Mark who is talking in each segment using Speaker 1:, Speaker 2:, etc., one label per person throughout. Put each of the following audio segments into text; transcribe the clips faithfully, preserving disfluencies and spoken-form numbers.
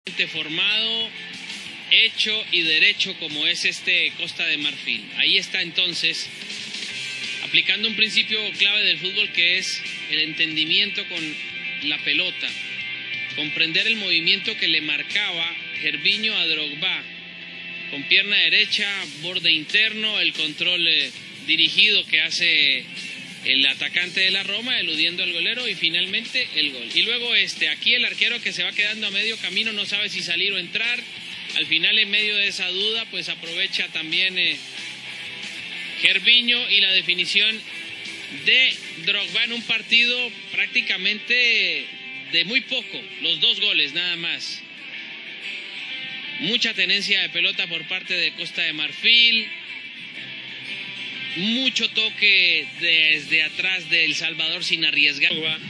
Speaker 1: formado, hecho y derecho como es este Costa de Marfil. Ahí está entonces aplicando un principio clave del fútbol, que es el entendimiento con la pelota, comprender el movimiento que le marcaba Gervinho a Drogba, con pierna derecha, borde interno, el control eh, dirigido que hace el atacante de la Roma, eludiendo al golero, y finalmente el gol. Y luego este, aquí el arquero que se va quedando a medio camino, no sabe si salir o entrar. Al final, en medio de esa duda, pues aprovecha también eh, Gervinho y la definición de Drogba en un partido prácticamente de muy poco, los dos goles nada más. Mucha tenencia de pelota por parte de Costa de Marfil, mucho toque desde atrás de El Salvador sin arriesgar.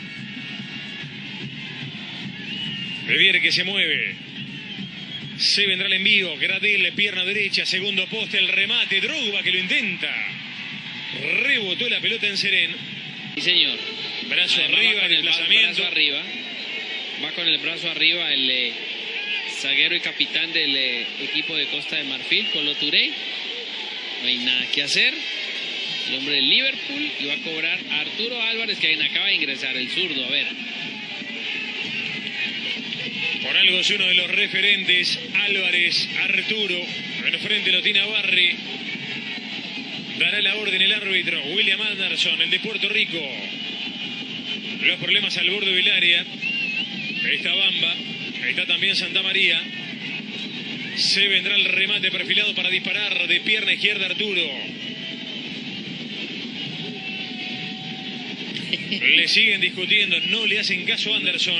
Speaker 2: Reviere que se mueve. Se vendrá el envío. Gradel, pierna derecha, segundo poste, el remate. Drogba que lo intenta. Rebotó la pelota en Serén.
Speaker 1: Sí, señor.
Speaker 2: Brazo
Speaker 1: Además,
Speaker 2: arriba,
Speaker 1: va con el
Speaker 2: desplazamiento.
Speaker 1: brazo arriba. Va con el brazo arriba el eh, zaguero y capitán del eh, equipo de Costa de Marfil, Kolo Touré. No hay nada que hacer. El hombre del Liverpool, y va a cobrar a Arturo Álvarez, que acaba de ingresar, el zurdo. A ver.
Speaker 2: Por algo es uno de los referentes. Álvarez, Arturo. En frente lo tiene a Barry. Dará la orden el árbitro. William Anderson, el de Puerto Rico. Los problemas al borde del área. Ahí está Bamba. Ahí está también Santa María. Se vendrá el remate perfilado para disparar de pierna izquierda Arturo. Le siguen discutiendo, no le hacen caso a Anderson.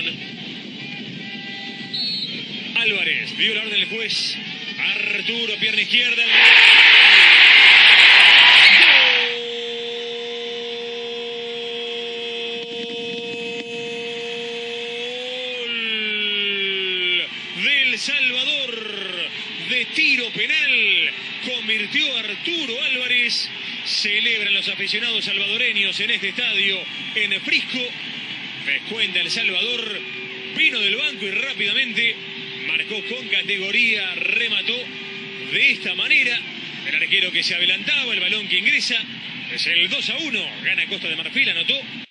Speaker 2: Álvarez, dio la orden del juez. Arturo, pierna izquierda. Gol del Salvador de tiro penal. Convirtió Arturo Álvarez. Celebran los aficionados salvadoreños en este estadio en Frisco. Descuenta El Salvador. Vino del banco y rápidamente marcó con categoría. Remató de esta manera. El arquero que se adelantaba, el balón que ingresa. Es el dos a uno. Gana Costa de Marfil, anotó